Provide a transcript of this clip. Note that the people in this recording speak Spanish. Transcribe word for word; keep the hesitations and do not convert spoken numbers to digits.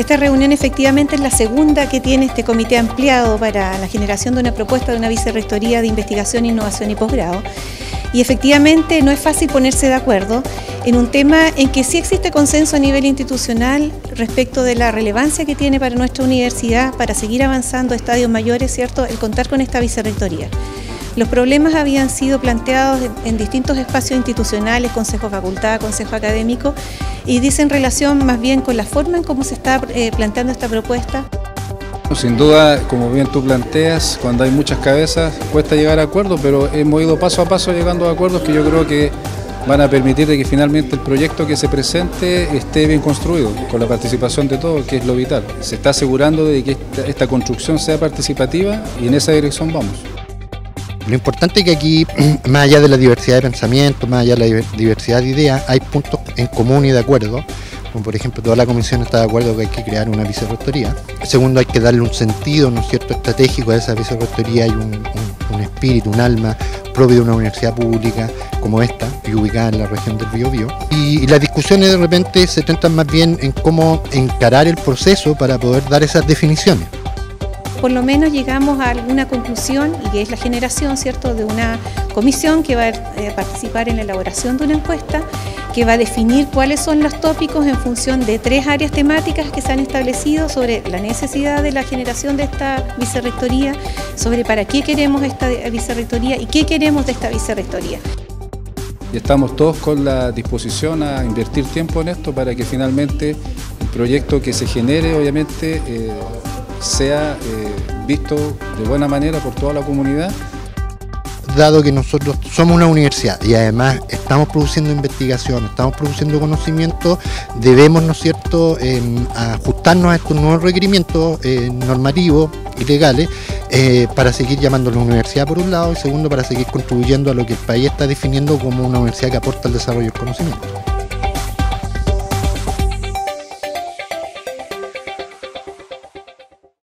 Esta reunión efectivamente es la segunda que tiene este comité ampliado para la generación de una propuesta de una vicerrectoría de investigación, innovación y posgrado. Y efectivamente no es fácil ponerse de acuerdo en un tema en que sí existe consenso a nivel institucional respecto de la relevancia que tiene para nuestra universidad, para seguir avanzando a estadios mayores, ¿cierto?, el contar con esta vicerrectoría. Los problemas habían sido planteados en distintos espacios institucionales, consejo de facultad, consejo académico, y dicen relación más bien con la forma en cómo se está eh, planteando esta propuesta. Sin duda, como bien tú planteas, cuando hay muchas cabezas cuesta llegar a acuerdos, pero hemos ido paso a paso llegando a acuerdos que yo creo que van a permitir de que finalmente el proyecto que se presente esté bien construido, con la participación de todos, que es lo vital. Se está asegurando de que esta, esta construcción sea participativa y en esa dirección vamos. Lo importante es que aquí, más allá de la diversidad de pensamientos, más allá de la diversidad de ideas, hay puntos en común y de acuerdo. Como por ejemplo, toda la comisión está de acuerdo que hay que crear una vicerrectoría. Segundo, hay que darle un sentido, ¿no es cierto?, estratégico a esa vicerrectoría. Hay un, un, un espíritu, un alma propio de una universidad pública como esta, y ubicada en la región del Biobío. Y, y las discusiones de repente se centran más bien en cómo encarar el proceso para poder dar esas definiciones. Por lo menos llegamos a alguna conclusión, y que es la generación, ¿cierto?, de una comisión que va a eh, participar en la elaboración de una encuesta, que va a definir cuáles son los tópicos en función de tres áreas temáticas que se han establecido sobre la necesidad de la generación de esta vicerrectoría, sobre para qué queremos esta vicerrectoría y qué queremos de esta vicerrectoría. Y estamos todos con la disposición a invertir tiempo en esto para que finalmente el proyecto que se genere, obviamente, eh, sea eh, visto de buena manera por toda la comunidad. Dado que nosotros somos una universidad y además estamos produciendo investigación, estamos produciendo conocimiento, debemos, ¿no es cierto?, eh, ajustarnos a estos nuevos requerimientos eh, normativos y legales eh, para seguir llamando a la universidad por un lado, y segundo, para seguir contribuyendo a lo que el país está definiendo como una universidad que aporta al desarrollo del conocimiento.